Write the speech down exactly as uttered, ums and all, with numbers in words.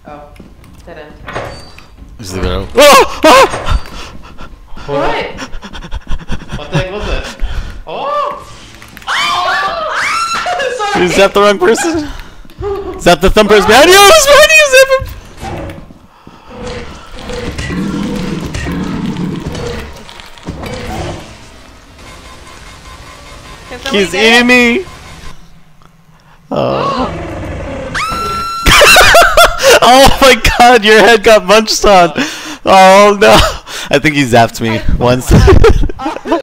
Oh, dead end. Just leave it out. Oh! Oh! What? What the heck was that? Oh! You zapped the wrong person. Zap the thumpers behind you! It's behind you! Zap him! He's eating me! Oh. Oh my god, your head got munched on! Oh no! I think he zapped me once.